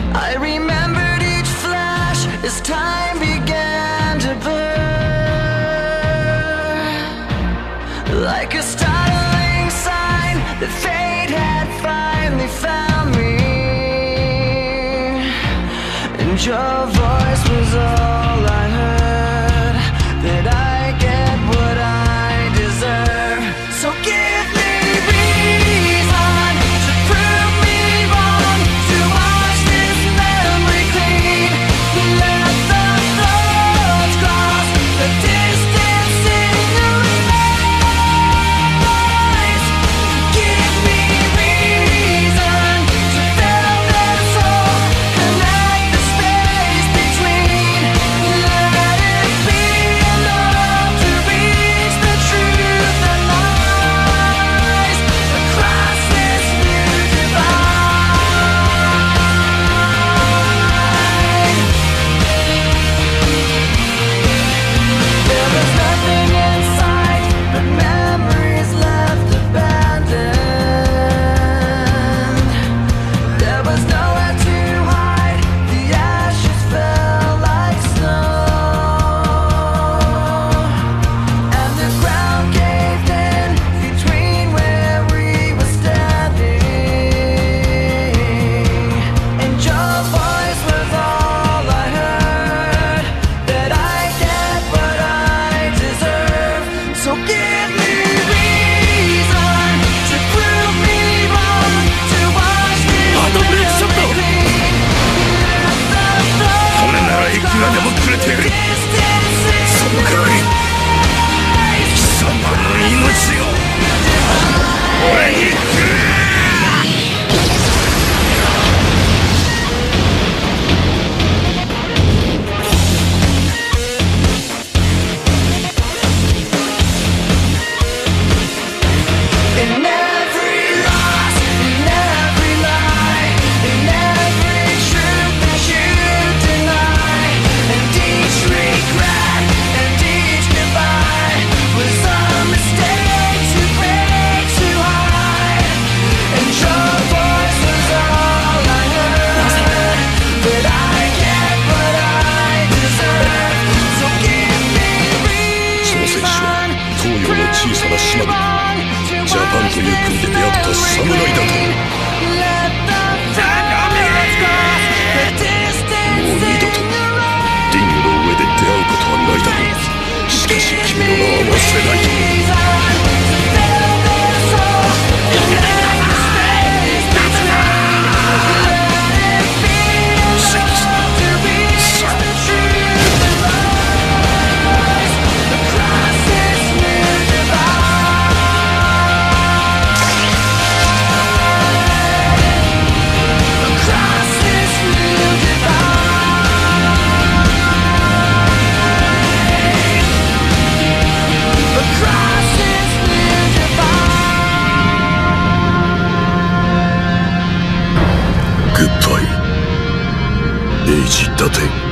I remembered each flash as time began to blur, like a startling sign that fate had finally found me. And your voice was all I heard, that I get what I deserve. So give me reason to prove me wrong, to wash this memory clean. Let the thoughts cross the distance in your eyes. Give me reason to fill this hole, connect the space between. Let it be enough to reach the truth that lies across this new divide. There was nothing in sight but memories left abandoned. There was nowhere to hide, the ashes fell like snow, and the ground caved in between where we were standing. And your voice was all I heard, that I get what I deserve. So give me reason to prove me wrong, to wash this memory clean. Let the それならいくらでもくれてやる。 その代わり貴様の命を俺にくれ。 In every loss, in every lie, in every truth that you deny, and each regret and each goodbye was a mistake too great to hide. And your voice was all I heard, that I get what I deserve. So give me その戦士は reason 東洋の小さな島国ジャパンという国で出会った侍だと。 もう二度とリングの上で出会うことはないだろう。しかし君の名は忘れない。 Goodbye, エイジ・ダテン。